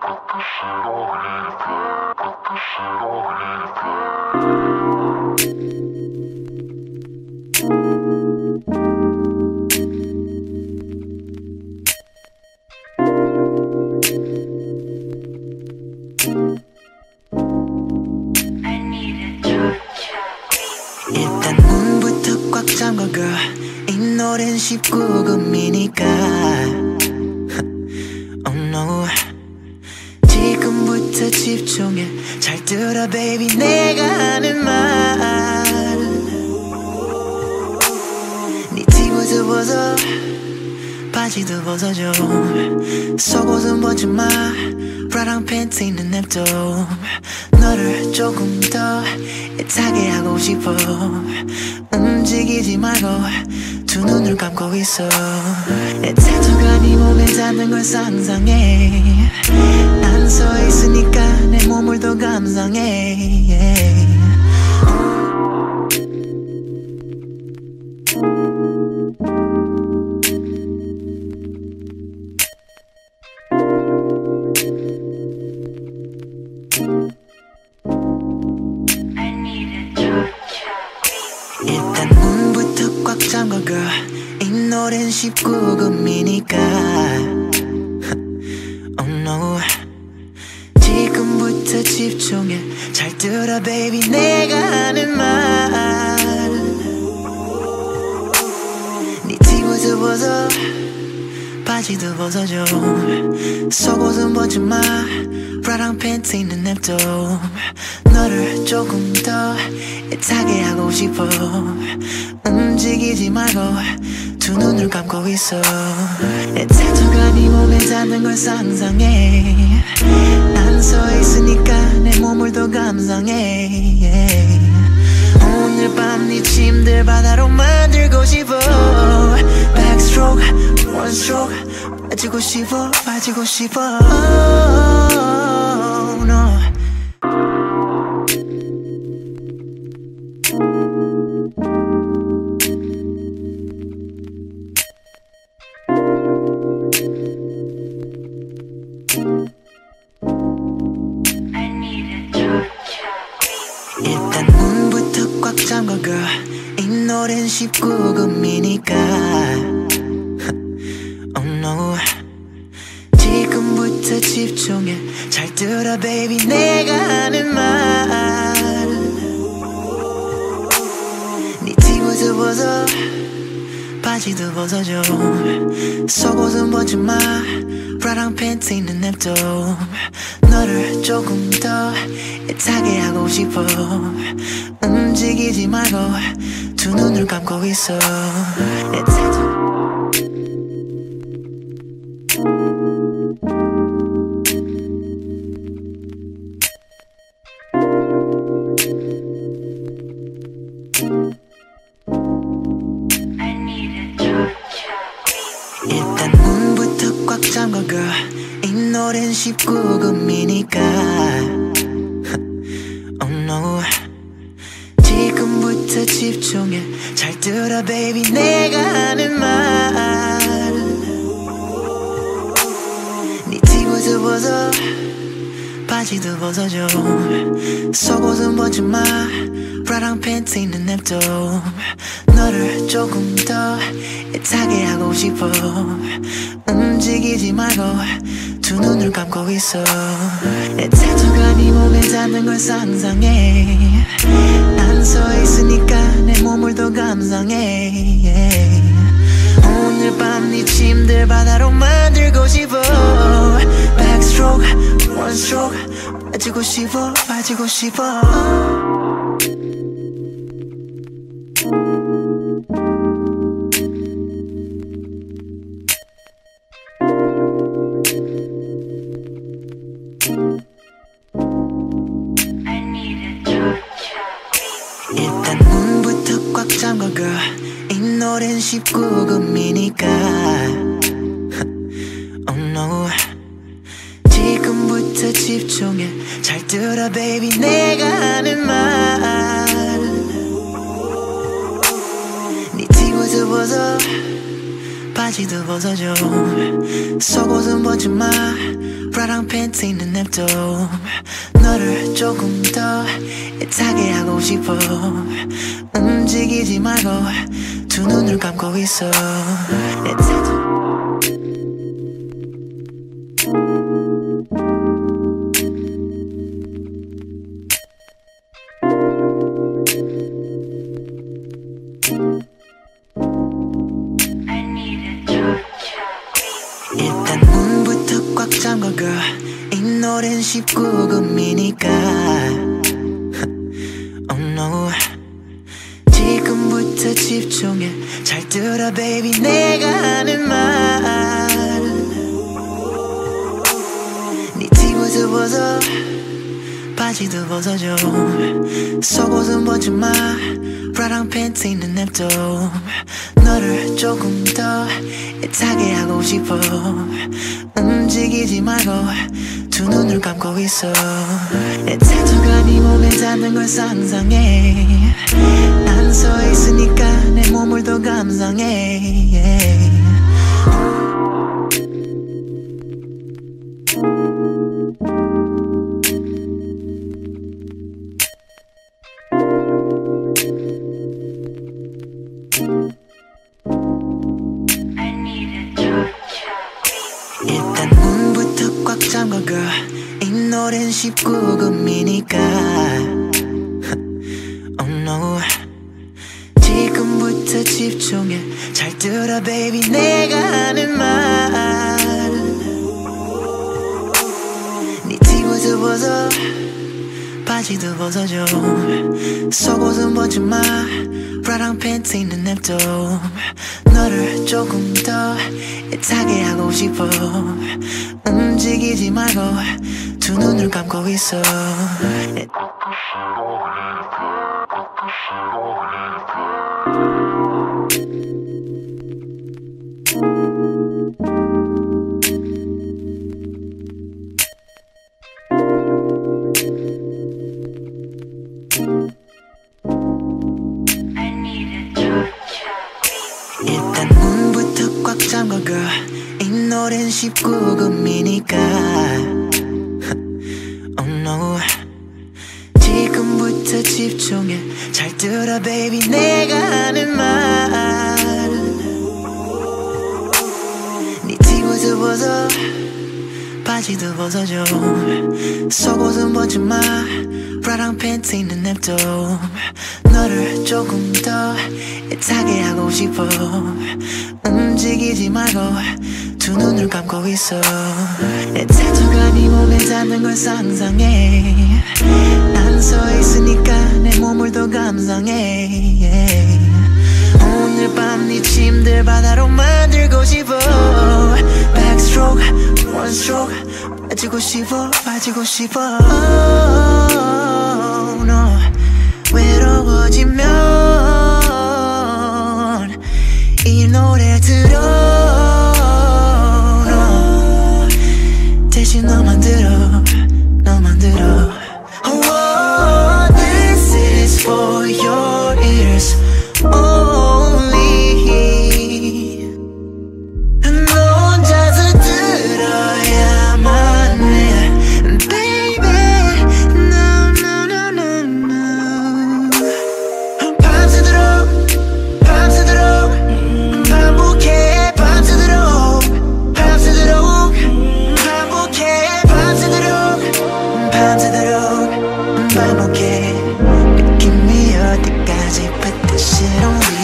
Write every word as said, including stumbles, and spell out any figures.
일단 문부터 꽉 잠궈 girl. 이 노래는 십구 금이니까 Oh no. 지금부터 집중해. 잘 들어 baby 내가 하는 말. 네 티셔츠 벗어 바지도 벗어줘. 속옷은 벗지 마. 브라랑 팬티는 냅둬. 너를 조금 더 애타게 하고 싶어. 움직이지 말고 두 눈을 감고 있어. 내 타투가 네 몸에 닿는 걸 상상해. 난 서 있으니까 내 몸을 더 감상해. 일단 문부터 꽉 잠궈 girl. 이 노래는 십구 금이니까 Oh no. 지금부터 집중해. 잘 들어 baby 내가 하는 말. 네 티셔츠 벗어 바지도 벗어줘. 속옷은 벗지 마. 브라랑 팬티는 냅둬. 너를 조금 더 애타게 하고 싶어. 움직이지 말고 두 눈을 감고 있어. 내 타투가 네 몸에 닿는 걸 상상해. 난 서 있으니까 내 몸을 더 감상해. 오늘 밤 네 침대 바다로 만들고 싶어. Backstroke, one stroke. 빠지고 싶어, 빠지고 싶어. Oh, no. 일단 문부터 꽉 잠궈 girl. 이 노래는 십구 금이니까 Oh no. 지금부터 집중해. 잘 들어 baby 내가 하는 말. 네 티셔츠 벗어 바지도 벗어줘. 속옷은 벗지 마. 브라랑 팬티는 냅둬. 너를 조금 더 애타게 하고 싶어. 움직이지 말고 두 눈을 감고 있어. 내 타투 일단 문부터 꽉 잠궈 girl. 이 노래는 십구 금이니까 Oh no. 지금부터 집중해. 잘 들어 baby 내가 하는 말. 네 티셔츠 벗어 바지도 벗어줘. 속옷은 벗지 마. 브라랑 팬티는 냅둬. 너를 조금 더 애타게 하고 싶어. 움직이지 말고 두 눈을 감고 있어. 내 타투가 네 몸에 닿는 걸 상상해. 난 서 있으니까 내 몸을 더 감상해. 오늘 밤 네 침대 바다로 만들고 싶어. Backstroke, one stroke. 빠지고 싶어, 빠지고 싶어. 일단 문부터 꽉 잠궈 girl. 이 노래는 십구 금이니까 Oh no. 지금부터 집중해. 잘 들어 baby 내가 하는 말. 네 티셔츠 벗어 바지 바지도 벗어줘. 속옷은 벗지마. 브라랑 팬티는 냅둬. 너를 조금 더 애타게 하고 싶어. 움직이지 말고 두 눈을 감고 있어. 일단 문부터 꽉 잠궈 girl. 이 노래는 십구 금이니까 Oh no. 지금부터 집중해. 잘 들어 baby 내가 하는 말. 네 티부터 벗어. 바지도 벗어줘. 속옷은 벗지마. 브라랑 팬티는 냅둬. 너를 조금 더 애타게 하고 싶어. 움직이지 말고 두 눈을 감고 있어. 태투가 네 몸에 닿는 걸 상상해. 난 서 있으니까 내 몸을 더 감상해. yeah. 일단 문부터 꽉 잠궈 girl. 이 노래는 십구 금이니까 Oh no. 지금부터 집중해. 잘 들어 baby 내가 하는 말. 네 티부터 벗어. 바지도 벗어줘. 속옷은 벗지마. 브라랑 팬티는 냅둬. 너를 조금 더 애타게 하고 싶어. 움직이지 말고 두 눈을 감고 있어. 일단 문부터 꽉 잠궈 girl. 이 노래는 십구 금이니까 Oh no. 지금부터 집중해. 잘 들어 baby 내가 하는 말. 네 티부터 벗어. 바지도 벗어줘. 속옷은 벗지마. 브라랑 팬티는 냅둬. 너를 조금 더 애타게 하고 싶어. 움직이지 말고 두 눈을 감고 있어. 태투가 네 몸에 닿는 걸 상상해. 난 서 있으니까 내 몸을 더 감상해. yeah. 오늘 밤 네 침대 바다로 만들고 싶어. Backstroke, one stroke. 빠지고 싶어, 빠지고 싶어. oh, no. 외로워지면 이 노래 들어. no. 대신 너만 들어, 너만 들어. oh, This is for your ears only. 너 혼자서 들어야만 해 baby. No, no, no, no, no. 밤새도록 밤새도록 반복해. 밤새도록 밤새도록 반복해. 밤새도록 밤새도록 반복해. 느낌이 어디까지 But this shit on me.